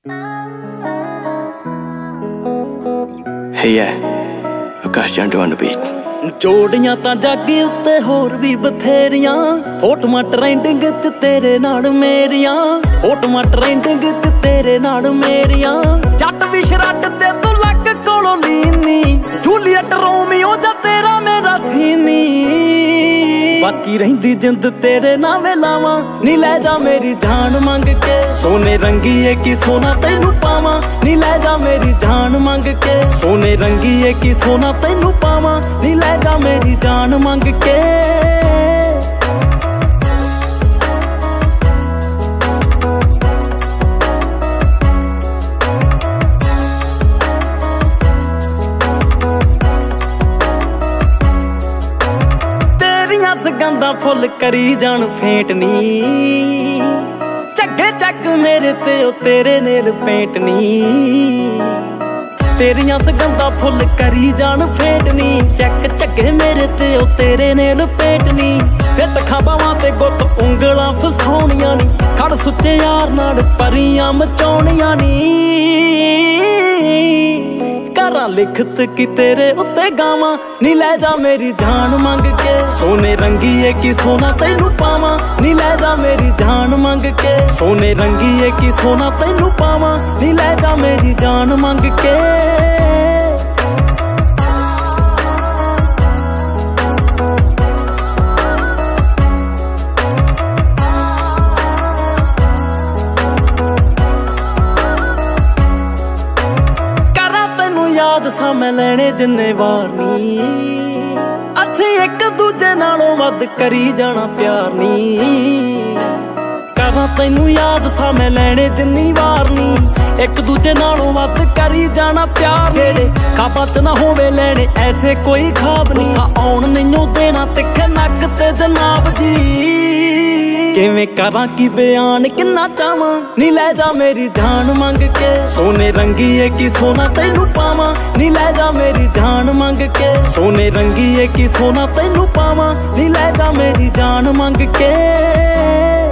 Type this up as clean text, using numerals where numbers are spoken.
Hey yeah, Akash Jandu on the beat. ਜੋੜੀਆਂ ਤਾਂ ਜੱਗ ਉੱਤੇ ਹੋਰ ਵੀ ਬਥੇਰੀਆਂ, ਫੋਟੋਆਂ ਟ੍ਰੈਂਡਿੰਗ ਚ ਤੇਰੇ ਨਾਲ ਮੇਰੀਆਂ, ਫੋਟੋਆਂ ਟ੍ਰੈਂਡਿੰਗ ਚ ਤੇਰੇ ਨਾਲ ਮੇਰੀਆਂ। ਜੱਟ ਵੀ ਸ਼ਰੱਟ ਤੇ ਤੂੰ ਲੱਗ ਕੋਲੋਂ ਲੀਨੀ, ਜੂਲੀਅਟ ਰੋਮੀਓ ਜਾਂ ਤੇਰਾ ਮੇਰਾ ਸੀਨੀ। ਬਾਕੀ ਰਹਿੰਦੀ ਜਿੰਦ ਤੇਰੇ ਨਾਵੇਂ ਲਾਵਾਂ, ਨੀ ਲੈ ਜਾ ਮੇਰੀ ਜਾਨ ਮੰਗ ਕੇ। ਸੋਨੇ ਰੰਗੀਏ ਕੀ ਸੋਨਾ ਤੈਨੂੰ ਪਾਵਾਂ, ਨੀ ਲੈ ਜਾ ਮੇਰੀ ਜਾਨ ਮੰਗ ਕੇ। ਸੋਨੇ ਰੰਗੀਏ ਕੀ ਸੋਨਾ ਤੈਨੂੰ ਪਾਵਾਂ, ਨੀ ਲੈ ਜਾ ਮੇਰੀ ਜਾਨ ਮੰਗ ਕੇ। ਤੇਰੀਆਂ ਸਗੰਦਾਂ ਫੁੱਲ ਕਰੀ ਜਾਣ ਫੇਂਟ ਨੀ, ਝੱਗੇ ਚੱਕ ਮੇਰੇ ਤੇ ਉਹ ਤੇਰੇ ਨੇਲ ਪੇਂਟ ਨੀ। ਤੇਰੀਆਂ ਸਗੰਦਾਂ ਫੁੱਲ ਕਰੀ ਜਾਣ ਫੇਂਟ ਨੀ, ਚੱਕ ਝੱਗੇ ਮੇਰੇ ਤੇ ਉਹ ਤੇਰੇ ਨੇਲ ਪੇਂਟ ਨੀ। ਫਿੱਟ ਖਾਬਾਵਾਂ ਤੇ ਗੁੱਤ ਉਂਗਲਾਂ ਫਸਾਉਣੀਆਂ ਨੀ, ਖੜ ਸੁੱਚੇ ਯਾਰ ਨਾਲ ਪਰੀਆਂ ਮਚਾਉਣੀਆਂ ਨੀ। ਕਰਾਂ ਲਿਖਤ ਕੀ ਤੇਰੇ ਉੱਤੇ ਗਾਵਾਂ, ਨੀ ਲੈ ਜਾ ਮੇਰੀ ਜਾਨ ਮੰਗ ਕੇ। ਸੋਨੇ ਰੰਗੀਏ ਕੀ ਸੋਨਾ ਤੈਨੂੰ ਪਾਵਾਂ, ਨੀ ਲੈ ਜਾ ਮੇਰੀ ਜਾਨ ਮੰਗ ਕੇ। ਸੋਨੇ ਰੰਗੀਏ ਕੀ ਸੋਨਾ ਤੈਨੂੰ ਪਾਵਾਂ, ਨੀ ਲੈ ਜਾ ਮੇਰੀ ਜਾਨ ਮੰਗ ਕੇ। ਯਾਦ ਸਾਂ ਮੈਂ ਲੈਣੇ ਜਿੰਨੇ ਵਾਰ ਨੀ, ਅਸੀਂ ਇੱਕ ਦੂਜੇ ਨਾਲੋਂ ਵੱਧ ਕਰੀ ਜਾਣਾ ਪਿਆਰ ਨੀ। ਕਰਾਂ ਤੈਨੂੰ ਯਾਦ ਸਾਂ ਮੈਂ ਲੈਣੇ ਜਿੰਨੀ ਵਾਰ ਨੀ, ਇੱਕ ਦੂਜੇ ਨਾਲੋਂ ਵੱਧ ਕਰੀ ਜਾਣਾ ਪਿਆਰ। ਜਿਹੜੇ ਖਾਬਾਂ ਚ ਨਾ ਹੋਵੇ ਲੈਣੇ ਐਸੇ ਕੋਈ ਖਾਬ ਨੀ, ਆਉਣ ਨਹੀਂਓ ਦੇਣਾ ਤਿੱਖੇ ਨੱਕ ਤੇ ਜਨਾਬ ਜੀ। ਕਿਵੇਂ ਕਰਾਂ ਕੀ ਬਿਆਨ ਕਿੰਨਾ ਚਾਵਾਂ, ਨੀ ਲੈ ਜਾ ਮੇਰੀ ਜਾਨ ਮੰਗ ਕੇ। ਸੋਨੇ ਰੰਗੀਏ ਕੀ ਸੋਨਾ ਤੈਨੂੰ ਪਾਵਾਂ, ਨੀ ਲੈ ਜਾ ਮੇਰੀ ਜਾਨ ਮੰਗ ਕੇ। ਸੋਨੇ ਰੰਗੀਏ ਕੀ ਸੋਨਾ ਤੈਨੂੰ ਪਾਵਾਂ, ਨੀ ਲੈ ਜਾ ਮੇਰੀ ਜਾਨ ਮੰਗ ਕੇ।